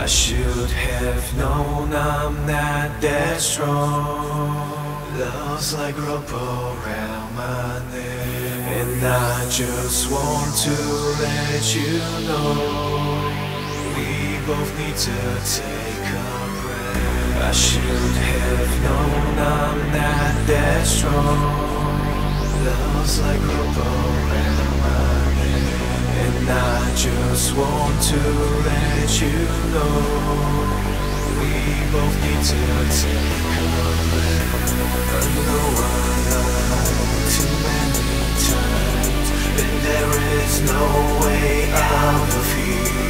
I should have known I'm not that strong. Love's like rope around my neck, and I just want to let you know we both need to take a breath. I should have known I'm not that strong. Love's like rope around my neck, and I just want to let you know we both need to take a breath. I know I lied too many times, and there is no way out of here.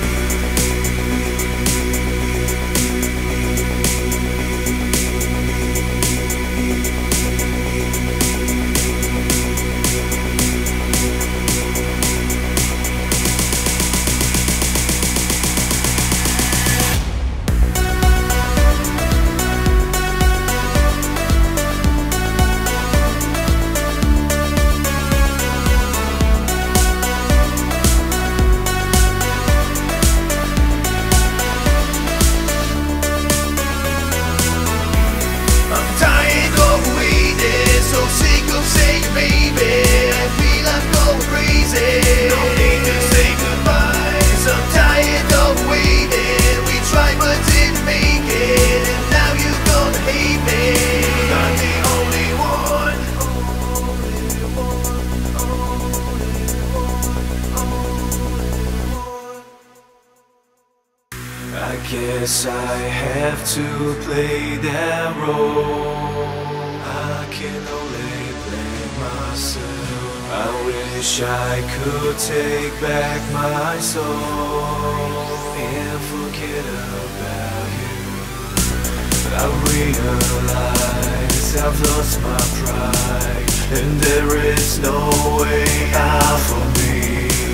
I guess I have to play that role. I can only blame myself. I wish I could take back my soul and forget about you. I realize I've lost my pride, and there is no way out for me.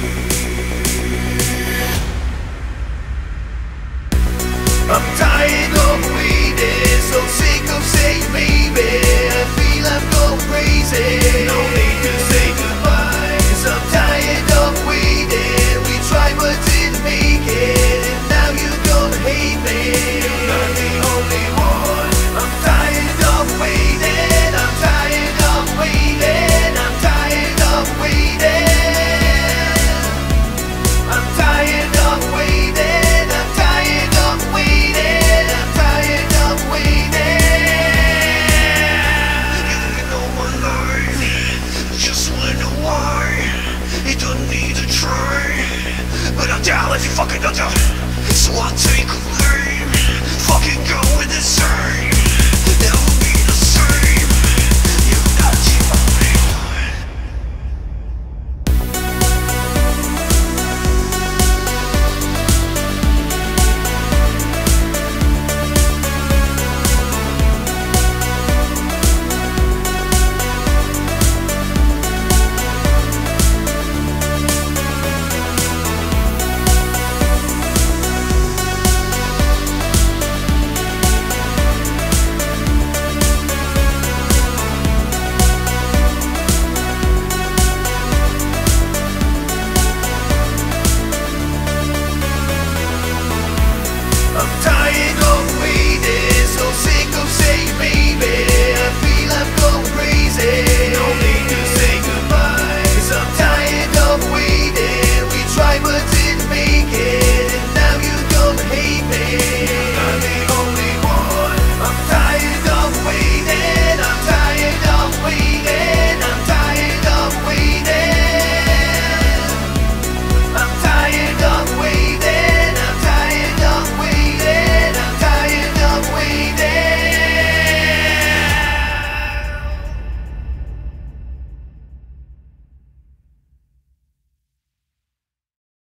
I'm tired of waiting, so sick of saying maybe. I feel I'm going crazy. No need to say goodbye. I'm tired of waiting. We tried but didn't make it, and now you're gonna hate me. You're not the only one. I'm tired of waiting. I'm tired of waiting. I'm tired of waiting. I'm tired of waiting. I'm tired of waiting. I'm tired of waiting. You know my life, just wonder why. You don't need to try, but I'm down if you fucking don't. So I'll take a blame. Fucking go with the same.